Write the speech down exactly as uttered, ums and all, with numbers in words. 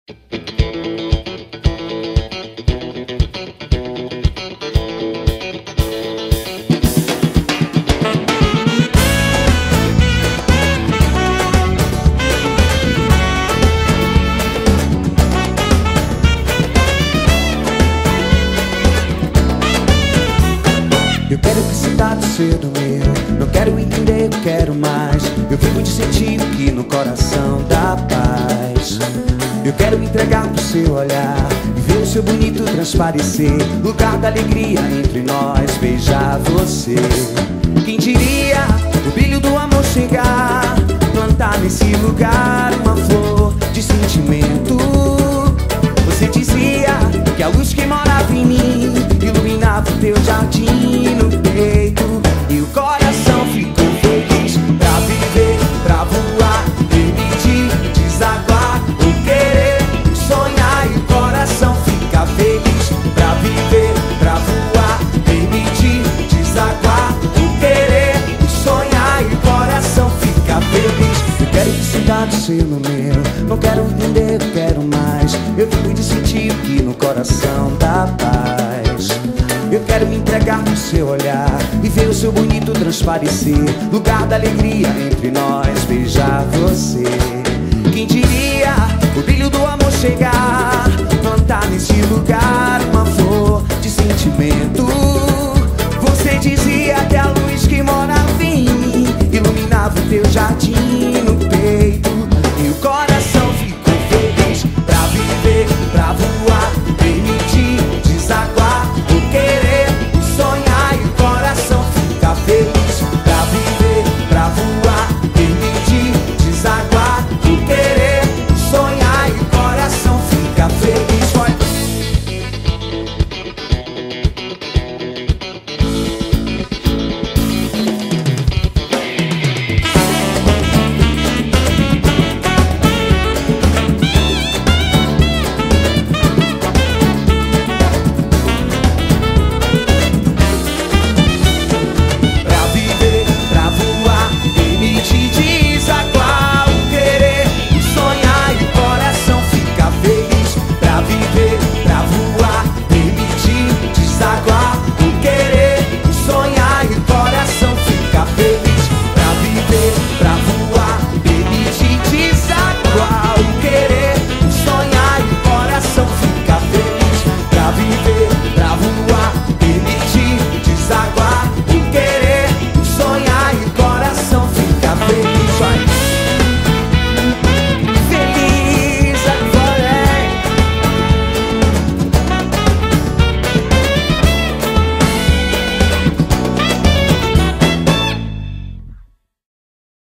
Eu quero que esse dado seja meu, não quero entender, eu quero mais. Eu vivo de sentir o que no coração dá paz. Eu quero me entregar pro seu olhar e ver o seu bonito transparecer, lugar da alegria entre nós, beijar você. Quem diria o brilho do amor chegar, plantar nesse lugar uma flor de sentimento. Você dizia que a luz que morava em mim iluminava o teu jardim no peito, e o coração ficou feliz pra viver, pra voar, permitir, desaguar, ou querer, sonhar. E o coração fica feliz pra viver, pra voar, permitir, desaguar, ou querer, sonhar. E o coração fica feliz. Eu quero que cidade seja no meu, não quero entender, eu quero mais. Eu vivo de sentir o que no coração dá paz. Eu quero me entregar no seu olhar e ver o seu bonito transparecer, lugar da alegria entre nós, beijar você. Quem diria o brilho